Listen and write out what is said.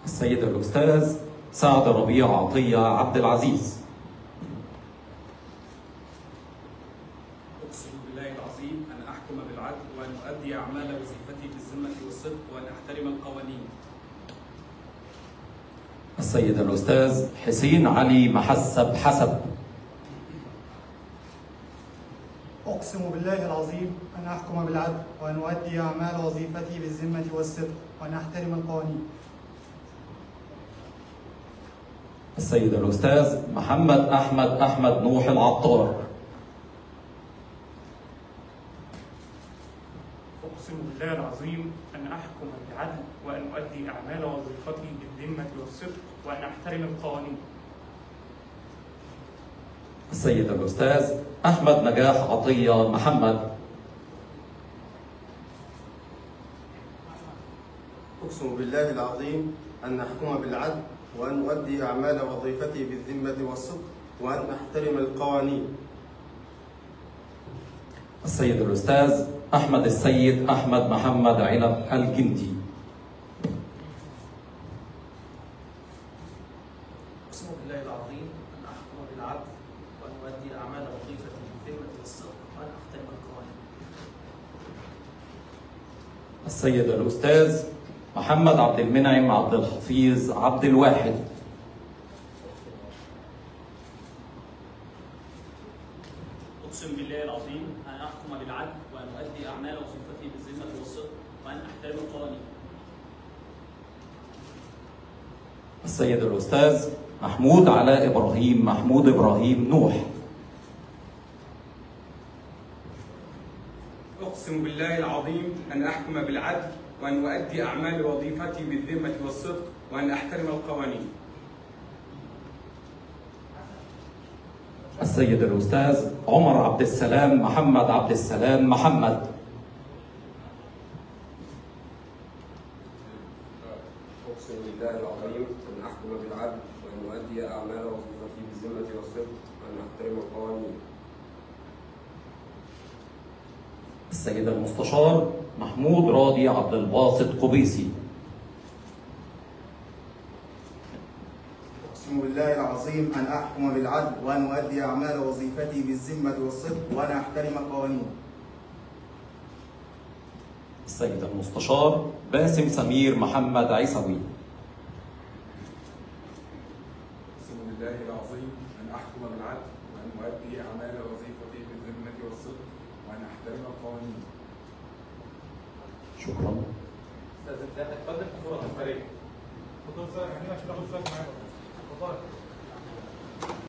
السيد الأستاذ سعد ربيع عطية عبد العزيز. أقسم بالله العظيم أن أحكم بالعدل وأن أؤدي أعمال وظيفتي بالذمة والصدق وأن أحترم القوانين. السيد الأستاذ حسين علي محسب حسب. أقسم بالله العظيم أن أحكم بالعدل وأن أؤدي أعمال وظيفتي بالذمة والصدق وأن أحترم القوانين. السيد الأستاذ محمد أحمد نوح العطار. أقسم بالله العظيم أن أحكم بالعدل وأن أؤدي أعمال وظيفتي بالذمة والصدق وأن أحترم القوانين. السيد الأستاذ أحمد نجاح عطية محمد. أقسم بالله العظيم أن أحكم بالعدل وأن أؤدي أعمال وظيفتي بالذمة والصدق وأن أحترم القوانين. السيد الأستاذ أحمد السيد أحمد محمد عنب الجندي. أقسم بالله العظيم أن أحكم بالعدل وأن أؤدي أعمال وظيفتي بالذمة والصدق وأن أحترم القوانين. السيد الأستاذ محمد عبد المنعم عبد الحفيظ عبد الواحد. أقسم بالله العظيم أن أحكم بالعدل وأن أؤدي أعمال وظيفتي بالذمة والصدق وأن أحترم القوانين. السيد الأستاذ محمود علاء إبراهيم محمود إبراهيم نوح. أقسم بالله العظيم أن أحكم بالعدل وأن أؤدي أعمال وظيفتي بالذمة والصدق وأن أحترم القوانين. السيد الأستاذ عمر عبد السلام محمد عبد السلام محمد. أقسم بالله العظيم أن أحكم بالعدل وأن أؤدي أعمال وظيفتي بالذمة والصدق وأن أحترم القوانين. السيد المستشار محمود راضي عبد الباسط قبيسي. أقسم بالله العظيم أن أحكم بالعدل وأن أؤدي أعمال وظيفتي بالذمة والصدق وأن أحترم القوانين. السيد المستشار باسم سمير محمد عيسوي. أقسم بالله العظيم أن أحكم بالعدل وأن أؤدي أعمال وظيفتي بالذمة والصدق وأن أحترم القوانين. شكرا. أستاذ اتفضل في صورة الفريق.